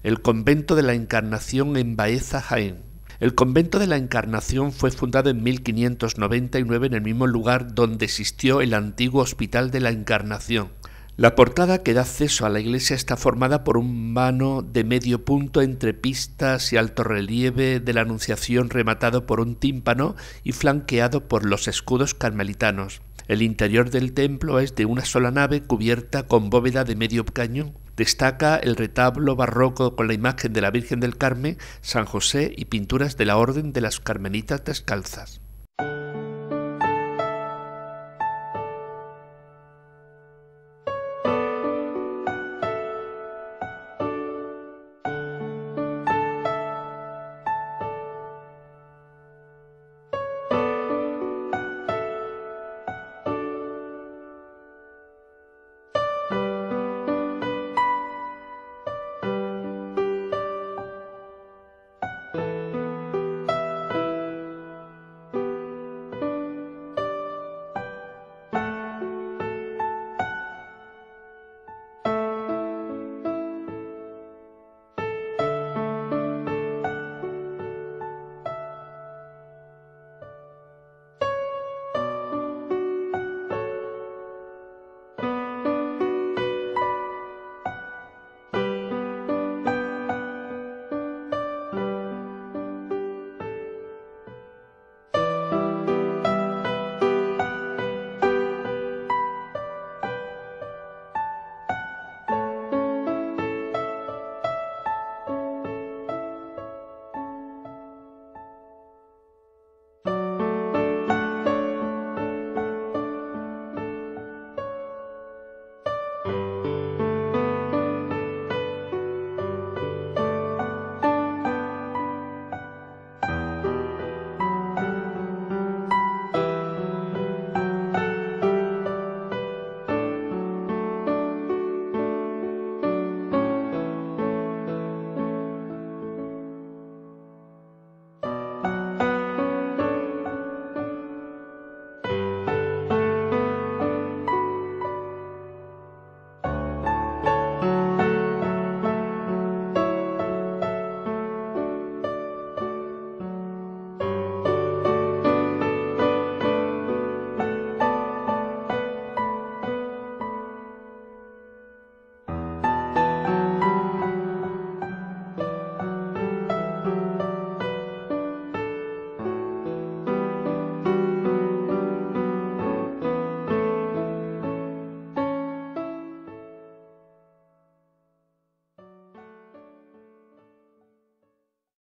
el convento de la Encarnación en Baeza, Jaén. El convento de la Encarnación fue fundado en 1599 en el mismo lugar donde existió el antiguo Hospital de la Encarnación. La portada que da acceso a la iglesia está formada por un vano de medio punto entre pistas y alto relieve de la Anunciación rematado por un tímpano y flanqueado por los escudos carmelitanos. El interior del templo es de una sola nave cubierta con bóveda de medio cañón. Destaca el retablo barroco con la imagen de la Virgen del Carmen, San José y pinturas de la Orden de las Carmelitas Descalzas.